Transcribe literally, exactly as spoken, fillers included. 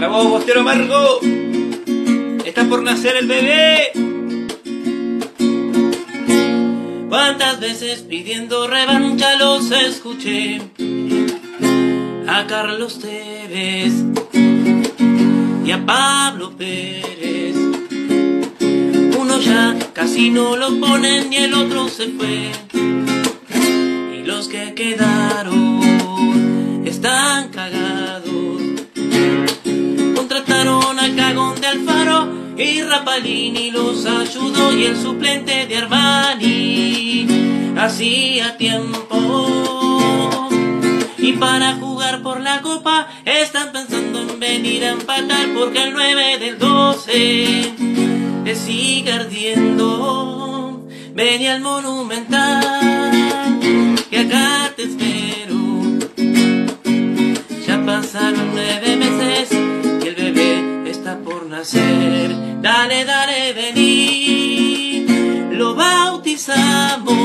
Para vos, Bostero Amargo, está por nacer el bebé. Cuántas veces pidiendo revancha los escuché a Carlos Tevez y a Pablo Pérez. Uno ya casi no lo ponen y el otro se fue, y los que quedaron están cagados. Contrataron al cagón de Alfaro y Rapalini los ayudó, y el suplente de Armani hacía tiempo. Y para jugar por la copa están pensando en venir a empatar, porque el nueve del doce le sigue ardiendo. Vení al Monumental, que acá te espero. Ya pasaron nueve meses y el bebé está por nacer. Dale, dale, vení, lo bautizamos.